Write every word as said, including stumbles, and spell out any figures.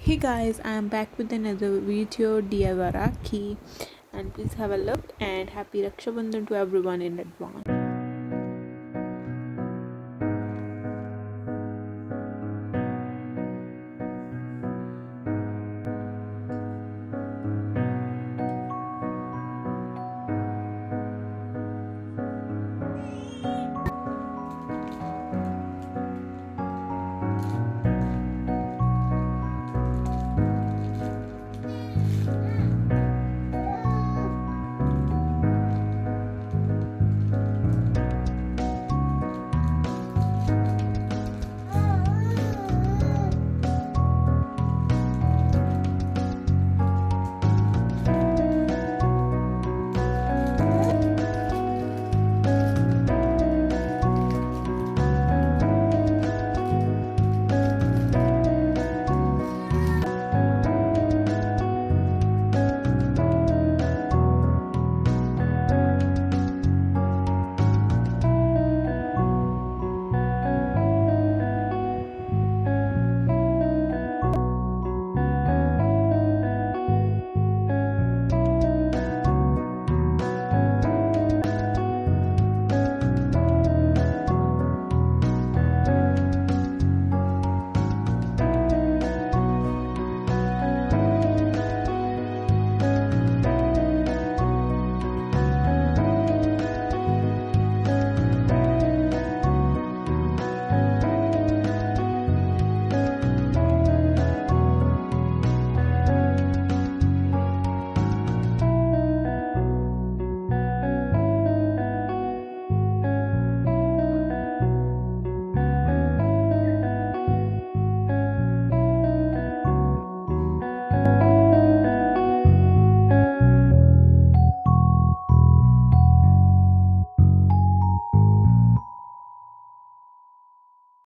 Hey guys, I am back with another video D I Y Rakhi, and please have a look and happy Raksha Bandhan to everyone in advance.